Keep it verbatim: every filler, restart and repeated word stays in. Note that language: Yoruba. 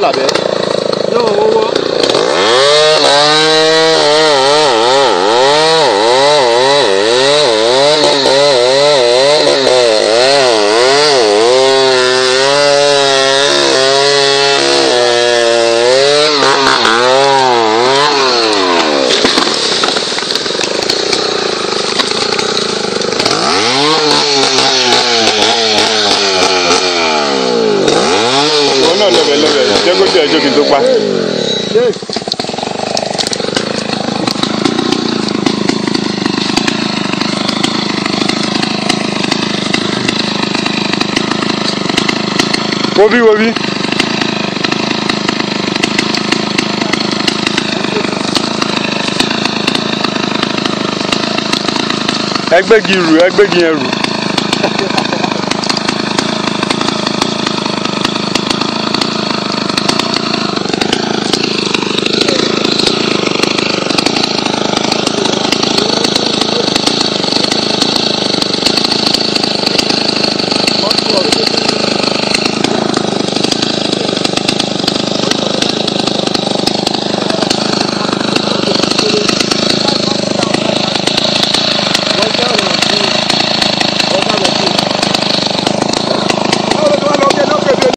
làbẹ́. Yóò wọ́wọ́. Jẹ́ kó jẹ́ ẹjọ́ kí n tó pa. Wo bí wo bí. Ẹgbẹ́gi rù ẹgbẹ́gi yẹn rù.